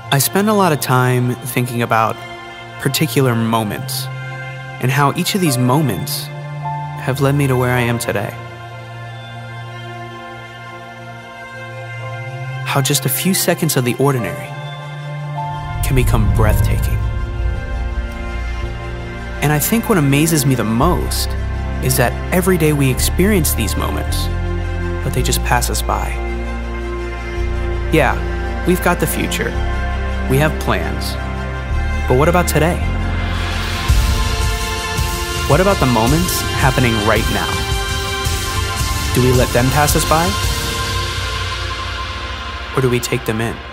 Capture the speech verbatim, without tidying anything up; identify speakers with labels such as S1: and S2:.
S1: I spend a lot of time thinking about particular moments and how each of these moments have led me to where I am today. How just a few seconds of the ordinary can become breathtaking. And I think what amazes me the most is that every day we experience these moments, but they just pass us by. Yeah, we've got the future. We have plans. But what about today? What about the moments happening right now? Do we let them pass us by? Or do we take them in?